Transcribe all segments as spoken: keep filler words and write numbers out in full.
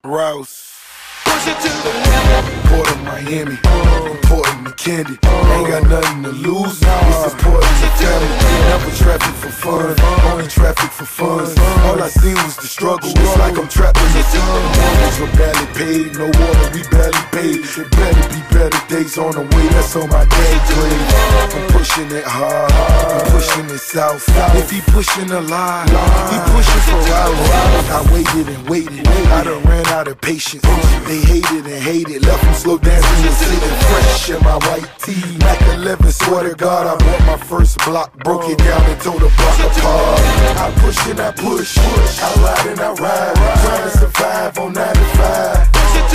Rouse. Port of Miami, important to Candy. Ain't got nothing to lose. It's important to family. Never traffic for fun, only traffic for fun. All I seen was the struggle. It's like I'm trapped in the sun. Mortgage were barely paid, no water we barely paid. It better be better days on the way. That's on my dad grave. I'm pushing it hard, I'm pushing it south. If he pushing a lie, he pushing for hours. I waited and waited, I done ran out of patience. They hated and hated, left them slow dancing and sitting fresh in my white tee. Mac eleven, swear to God, I bought my first block, broke it down and tore the block apart. I push and I push, I ride and I ride, trying to survive on ninety-five.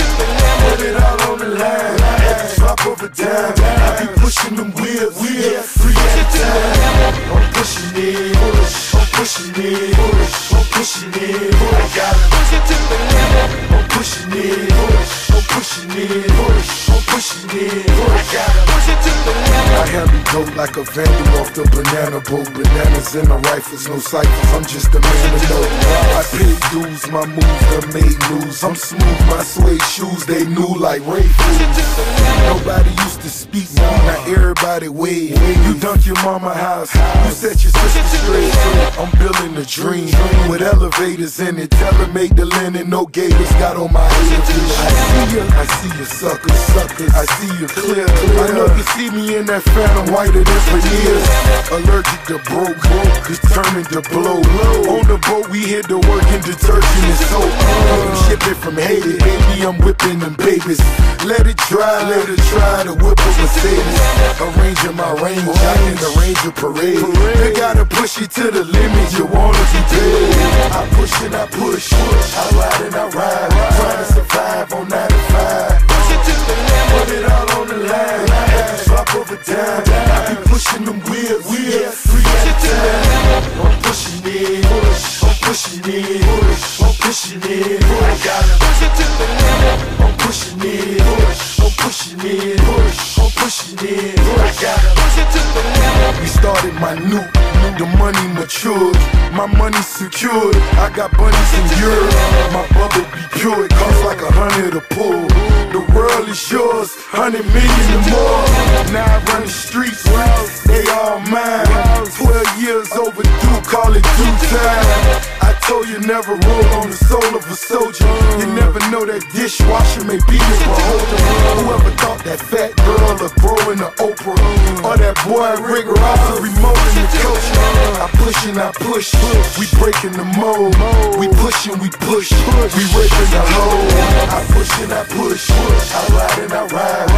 Put it all on the line, every drop of a dime. I be pushing them wheels, yeah, three at a time. I'm pushing it, I'm pushing it, I'm pushing it. I gotta push it to the limit. I'm pushing it, I'm pushing it, I'm pushing it. I gotta push it to the limit. I handle dope like a vandal off the banana boat. Bananas in the rifles, no ciphers, I'm just a man to know. I paid dues, my moves that made news. I'm smooth, my suede shoes, they new like Ray Fools. Nobody used to speak, now everybody wave. You dunk your mama house, you set your sister straight. I'm building a dream with elevators in it. Tell her make the linen, no gators. Got on my haters. I see you, I see you suckers, suckers. I see you clear, clear. I know you see me in that phantom whiter than for years. Allergic to broke, determined to blow. On the boat we hit the work in detergent and soap. I'm shipping from Haiti, baby, I'm whipping them babies. Let it dry, let it try to whip a Mercedes. Arranging my range, I in the Ranger parade. They gotta push it to the limit, you wanna be paid. I push and I push, I ride and I ride, trying to survive on ninety-five. Put it all on the line, every drop of a dime. I be pushing them wheels, wheels, three at a time. I'm pushing it, I'm pushing it, I'm pushing it. I gotta push it to the limit. I'm pushing it, I'm pushing it, I'm pushing it. I gotta push it to the limit. We started my new, the money matured, my money secured. I got bunnies in Europe, my bubble be pure. It costs like a hundred a pull. The world is yours, hundred million or more. Now I run the streets, they all mine. Twelve years overdue, call it due time. I told you never roll on the soul of a soldier. You never know that dishwasher may be your beholder. Whoever thought that fat girl would grow into Oprah, or that boy Rick Ross would remote in the culture. I push and I push, we breaking the mold. We push and we push, we breaking the hole. I push and I push, I ride and I ride,